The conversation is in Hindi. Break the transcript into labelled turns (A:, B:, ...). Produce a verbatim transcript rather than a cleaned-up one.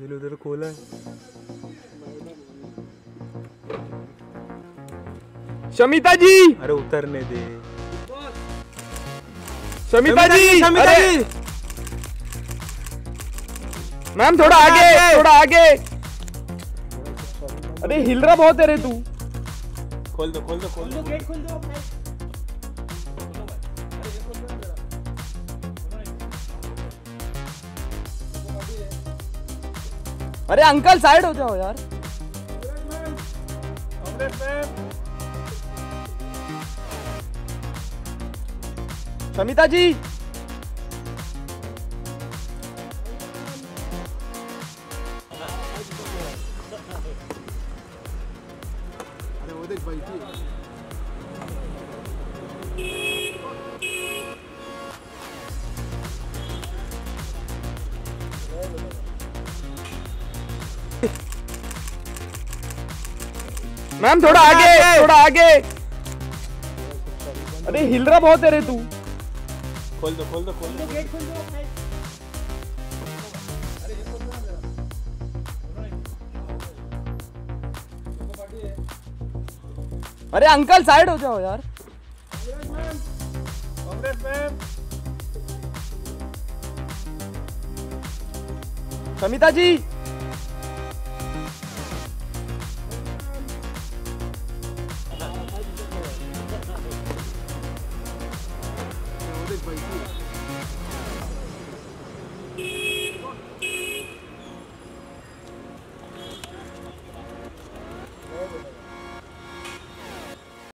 A: दिल उधर खोला है।
B: शमिता जी,
A: अरे उतरने दे।
B: शमिता जी,
A: शमिता जी,
B: मैम थोड़ा आगे, थोड़ा आगे। अरे हिल रहा बहुत है रे तू।
A: खोल दो खोल दो खोल दो
C: गेट खोल दो।
B: अरे अंकल साइड हो जाओ यार। शमिता जी,
C: अरे वो देख बैठी है।
B: मैम थोड़ा आगे, थोड़ा आगे। अरे हिल रहा बहुत है रे तू।
A: खोल दो खोल दो खोल दो
C: गेट खोल दो।
B: अरे अंकल साइड हो जाओ यार। शमिता जी,